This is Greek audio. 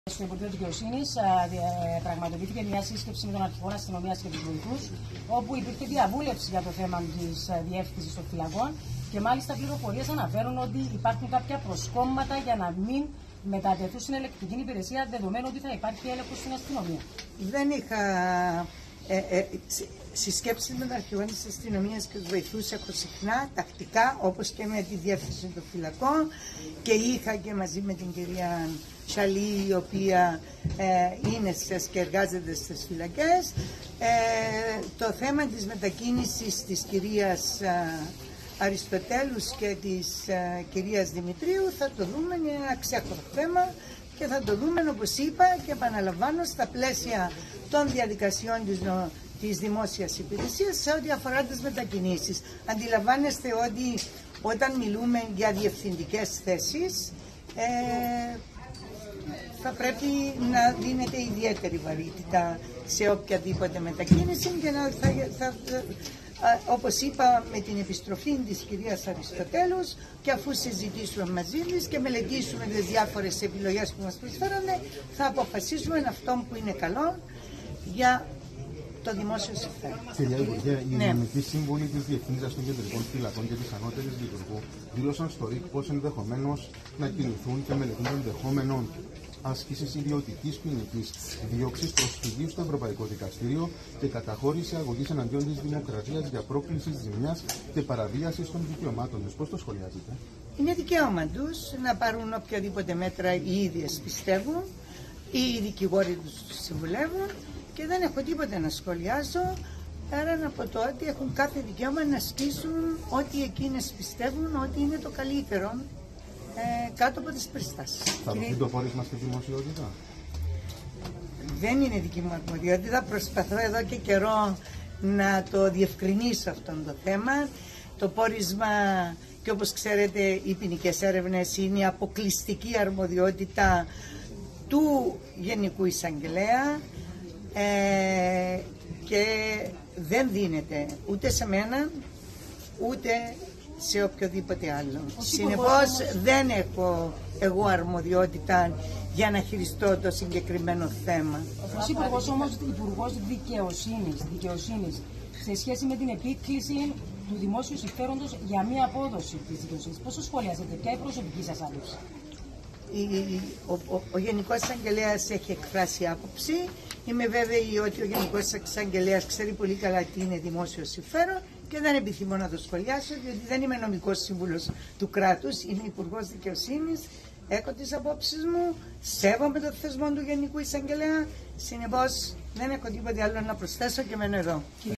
Στο Υπουργείο Δικαιοσύνης πραγματοποιήθηκε μια σύσκεψη με τον Αρχηγό Αστυνομίας και τους βοηθούς, όπου υπήρχε διαβούλευση για το θέμα της διεύθυνσης των φυλακών και μάλιστα πληροφορίες αναφέρουν ότι υπάρχουν κάποια προσκόμματα για να μην μετατεθούν στην ελεκτρική υπηρεσία, δεδομένου ότι θα υπάρχει έλεγχος στην αστυνομία. Δεν είχα συσκέψεις με τον Αρχηγό της Αστυνομίας και τους βοηθούς, έχω συχνά, τακτικά, όπως και με τη διεύθυνση των φυλακών, και είχα και μαζί με την κυρία Σαλή, η οποία είναι και εργάζεται στις φυλακές. Το θέμα της μετακίνησης της κυρίας Αριστοτέλους και της κυρίας Δημητρίου θα το δούμε, είναι ένα ξέχωρο θέμα και θα το δούμε, όπως είπα και επαναλαμβάνω, στα πλαίσια των διαδικασιών της δημόσιας υπηρεσίας σε ό,τι αφορά τις μετακινήσεις. Αντιλαμβάνεστε ότι όταν μιλούμε για διευθυντικές θέσεις θα πρέπει να δίνεται ιδιαίτερη βαρύτητα σε οποιαδήποτε μετακίνηση και όπως είπα, με την επιστροφή της κυρίας Αριστοτέλους και αφού συζητήσουμε μαζί της και μελετήσουμε τις διάφορες επιλογές που μας προσφέρονται, θα αποφασίσουμε αυτό που είναι καλό για το δημόσιο συμφέρον. Κυρία Υπουργέ, οι νομικοί σύμβουλοι της Διευθύνσης των Κεντρικών Φυλακών και της Ανώτερης Λειτουργού δήλωσαν στο ΡΙΚ πως ενδεχομένως να κινηθούν και μελετούν το ενδεχόμενο άσκησης ιδιωτικής ποινικής δίωξης, προσφυγή στο Ευρωπαϊκό Δικαστήριο και καταχώρηση αγωγής εναντίον της δημοκρατίας για πρόκληση ζημιάς και παραβίαση των δικαιωμάτων τους. Πώς το σχολιάζετε? Είναι δικαίωμα τους να πάρουν οποιαδήποτε μέτρα οι ίδιες πιστεύουν ή οι δικηγόροι τους συμβουλεύουν και δεν έχω τίποτα να σχολιάζω πέραν από το ότι έχουν κάθε δικαίωμα να ασκήσουν ό,τι εκείνες πιστεύουν ότι είναι το καλύτερο κάτω από τις περιστάσεις. Θα δοθεί το πόρισμα στη δημοσιότητα? Δεν είναι δική μου αρμοδιότητα. Προσπαθώ εδώ και καιρό να το διευκρινίσω αυτό το θέμα. Το πόρισμα, και όπως ξέρετε, οι ποινικές έρευνες είναι η αποκλειστική αρμοδιότητα του Γενικού Εισαγγελέα και δεν δίνεται ούτε σε μένα ούτε σε οποιοδήποτε άλλο. Συνεπώς δεν έχω εγώ αρμοδιότητα για να χειριστώ το συγκεκριμένο θέμα. Ως Υπουργός όμως, Υπουργός Δικαιοσύνης, σε σχέση με την επίκληση του δημόσιου συμφέροντος για μία απόδοση της δικαιοσύνης, πώς το σχολιάζετε, ποια είναι η προσωπική σας άποψη? Ο Γενικός Εισαγγελέας έχει εκφράσει άποψη. Είμαι βέβαιη ότι ο Γενικός Εισαγγελέας ξέρει πολύ καλά τι είναι δημόσιο συμφέρον και δεν επιθυμώ να το σχολιάσω, διότι δεν είμαι νομικός σύμβουλος του κράτους, είμαι Υπουργός Δικαιοσύνης, έχω τις απόψεις μου, σέβομαι το θεσμό του Γενικού Εισαγγελέα, συνεπώς δεν έχω τίποτε άλλο να προσθέσω και μένω εδώ.